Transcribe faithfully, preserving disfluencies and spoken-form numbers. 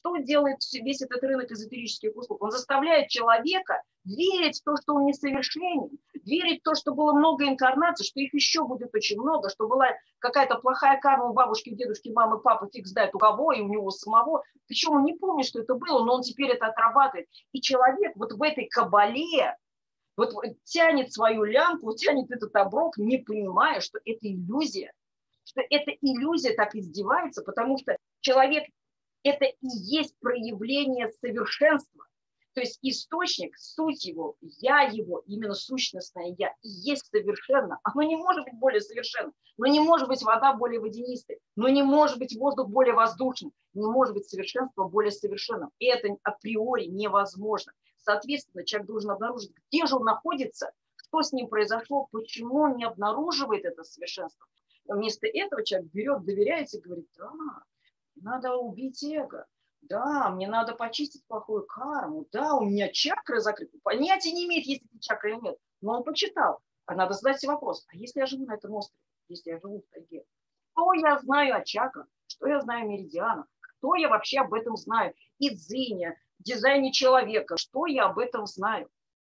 Что делает весь этот рынок эзотерических услуг? Он заставляет человека верить в то, что он несовершенен, верить в то, что было много инкарнаций, что их еще будет очень много, что была какая-то плохая карма у бабушки, дедушки, мамы, папы, фиг знает у кого, и у него самого. Причем он не помнит, что это было, но он теперь это отрабатывает. И человек вот в этой кабале вот тянет свою лямку, тянет этот оброк, не понимая, что это иллюзия, что эта иллюзия так издевается, потому что человек – это и есть проявление совершенства. То есть источник, суть его, я его, именно сущностное я, и есть совершенно. Оно не может быть более совершенным. Но не может быть вода более водянистой. Но не может быть воздух более воздушным. Не может быть совершенство более совершенным. И это априори невозможно. Соответственно, человек должен обнаружить, где же он находится, что с ним произошло, почему он не обнаруживает это совершенство. Вместо этого человек берет, доверяется и говорит: да, надо убить эго. Да, мне надо почистить плохую карму. Да, у меня чакры закрыты. Понятия не имеет, есть эти чакры или нет. Но он почитал. А надо задать себе вопрос: а если я живу на этом острове? Если я живу в тайге? Что я знаю о чакрах? Что я знаю о меридианах? Что я вообще об этом знаю? И дзине, дизайне человека. Что я об этом знаю?